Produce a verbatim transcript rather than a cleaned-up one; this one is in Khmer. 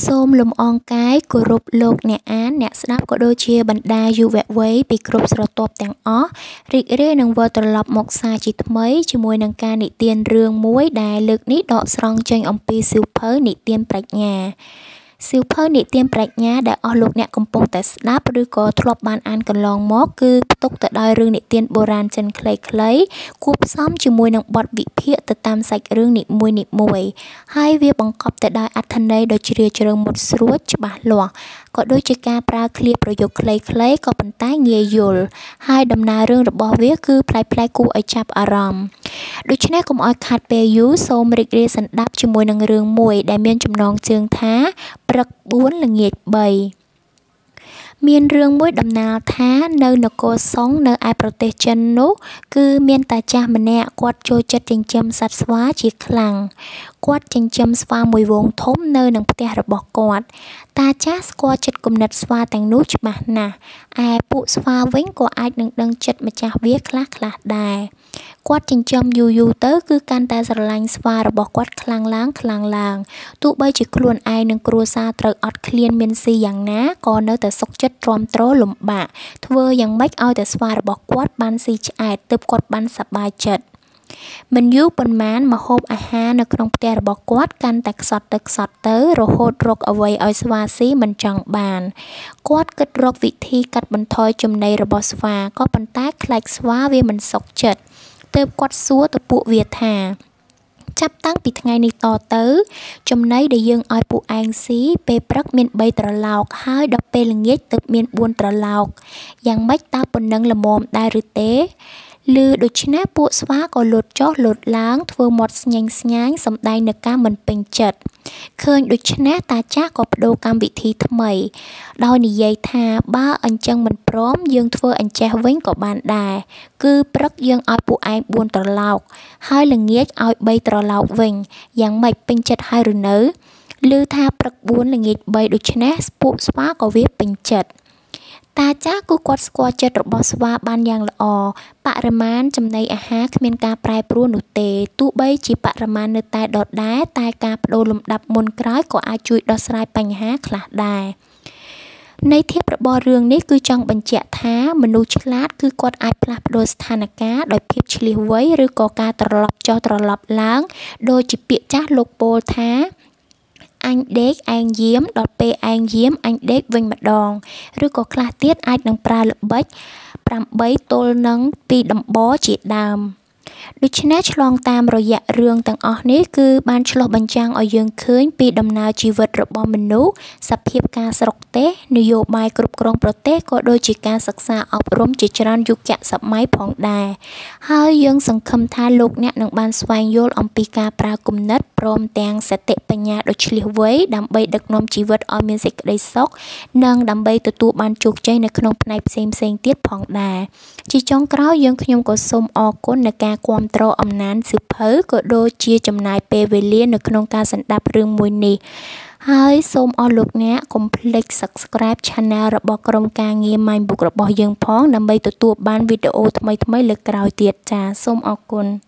សូមលំអរកាយគោរពលោកអ្នកអានអ្នកស្ដាប់ក៏ដូចជាបណ្ដាយុវវ័យពីគ្រប់ស្រទាប់ទាំងអស់រីករាយនឹងវិលត្រឡប់មកសាជាថ្មីជាមួយនឹងការនិទានរឿងមួយដែលលើកនេះដកស្រង់ចេញអំពីសៀវភៅនិទានប្រាជ្ញាសៀវភៅនិទានប្រាជ្ញាដែលអស់លោកអ្នកកំពុងតែស្ដាប់ឬក៏ធ្លាប់បានអានកន្លងមកគឺផ្ទុកទៅដោយរឿងនិទានបុរាណចិនខ្លីៗគួបផ្សំជាមួយនឹងបទវិភាគទៅតាមសាច់រឿងនីមួយៗហើយវាបង្កប់ទៅដោយអត្ថន័យដ៏ជ្រាលជ្រៅមុតស្រួចច្បាស់លាស់ក៏ដូចជាការប្រើឃ្លាប្រយោគខ្លីៗក៏ប៉ុន្តែងាយយល់ហើយដំណើររឿងរបស់វាគឺប្លែកៗគួរឲ្យចាប់អារម្មណ៍ដូច្នេះកុំឲ្យខាតពេលយូរសូមរីករាយសន្តាប់ជាមួយនឹងរឿងមួយដែលមានចំណងជើងថាព្រឹកបួនល្ងាចបីមានរឿងមួយដំណាលថានៅនគរសុងនៅឯប្រទេសចិននោះគឺមានតាចាស់ម្នាក់គាត់ចូលចិត្តចិញ្ចឹមសត្វស្វាជាខ្លាំងគាត់ចិញ្ចឹមស្វាមួយហ្វូងធំនៅនឹងផ្ទះរបស់គាត់តាចាស់ស្គាល់ចិត្តគំនិតស្វាទាំងនោះច្បាស់ណាស់ឯពួកស្វាវិញក៏អាចនឹងដឹងចិត្តម្ចាស់វាខ្លះខ្លះដែរគាត់ចិញ្ចឹមយូរយូរទៅគឺកាន់តែស្រឡាញ់ស្វារបស់គាត់ខ្លាំងឡើងខ្លាំងឡើងទោះបីជាខ្លួនឯងនិងគ្រួសារត្រូវអត់ឃ្លានមានស៊ីយ៉ាងណាក៏នៅតែសុខចិត្តទ្រាំទ្រលំបាកធ្វើយ៉ាងម៉េចឲ្យតែស្វារបស់គាត់បានស៊ីឆ្អែតទើបគាត់បានសប្បាយចិត្តមិនយូរប៉ុន្មានម្ហូបអាហារនៅក្នុងផ្ទះរបស់គាត់កាន់តែខ្សត់ទៅខ្សត់ទៅរហូតរកអ្វីឲ្យស្វាស៊ីមិនចង់បានគាត់គិតរកវិធីកាត់បន្ថយចំណីរបស់ស្វាក៏ប៉ុន្តែខ្លាចស្វាវាមិនសុខចិត្តទើបគាត់សួរទៅពួកវាថាចាប់តាំងពីថ្ងៃនេះតទៅចំណីដែលយើងឲ្យពួកឯងស៊ីពេលព្រឹកមានបីត្រឡោកហើយដល់ពេលល្ងាចទើបមានបួនត្រឡោកយ៉ាងម៉េចតើប៉ុណ្ណឹងល្មមដែរឬទេឮដូច្នេះពួកស្វាក៏លោតចុះលោតឡើងធ្វើមាត់ស្ញែងស្ញាញសម្ដែងនៅការមិនពេញចិត្តឃើញដូច្នេះតាចាស់ក៏បដូរកម្មវិធីថ្មីដោយនិយាយថាបើអញ្ចឹងមិនព្រមយើងធ្វើអញ្ចេះវិញក៏បានដែរគឺព្រឹកយើងឲ្យពួកឯងបួនត្រឡោកហើយល្ងាចឲ្យបីត្រឡោកវិញយ៉ាងម៉េចពេញចិត្តហើយឬនៅឮថាព្រឹកបួនល្ងាចបីដូច្នេះពួកស្វាក៏វាពេញចិត្តតាចាស់គឺគាត់ស្គាល់ចិត្តរបស់ស្វាបានយ៉ាងល្អបរិមាណចំណីអាហារគ្មានការប្រែប្រួលនោះទេទោះបីជាបរិមាណនៅតែដដែលតែការបដូរលំដាប់មុនក្រោយក៏អាចជួយដោះស្រាយបញ្ហាខ្លះដែរន័យធៀបរបស់រឿងនេះគឺចង់បញ្ជាក់ថាមនុស្សឆ្លាតគឺគាត់អាចផ្លាស់ប្ដូរស្ថានភាពដោយភាពឆ្លៀសវៃឬក៏ការត្រឡប់ចុះត្រឡប់ឡើងដូចជាពាក្យចាស់លោកពោលថាអញដេកឯងយាមដល់ពេលឯងយាមអញដេកវិញម្ដងឬក៏ខ្លះទៀតអាចនឹងប្រើល្បិចប្រាំបីទល់នឹងពីដំបជាដើមដូច្នេះឆ្លងតាមរយៈរឿងទាំងអស់នេះគឺបានឆ្លុះបញ្ចាំងឲ្យយើងឃើញពីដំណើរជីវិតរបស់មនុស្សសភាពការស្រុកទេសនយោបាយគ្រប់គ្រងប្រទេសក៏ដូចជាការសិក្សាអប់រំជាច្រើនយុគសម័យផងដែរហើយយើងសង្ឃឹមថាលោកអ្នកនឹងបានស្វែងយល់អំពីការប្រើគំនិតព្រមទាំងសតិបញ្ញាដ៏ឆ្លៀសវៃដើម្បីដឹកនាំជីវិតឲ្យមានសេចក្តីសុខនិងដើម្បីទទួលបានជោគជ័យនៅក្នុងផ្នែកផ្សេងផ្សេងទៀតផងដែរជាចុងក្រោយយើងខ្ញុំក៏សូមអរគុណនៅការគាំទ្រអំណានសៀវភៅក៏ដូចជាចំណាយពេលវេលានៅក្នុងការស្ដាប់រឿងមួយនេះហើយសូមអរលោកអ្នកកុំភ្លេច Subscribe Channel របស់ក្រុមការងារ Mind Book របស់យើងផងដើម្បីទទួលបានវីដេអូថ្មីៗលើកក្រោយទៀតចាសូមអរគុណ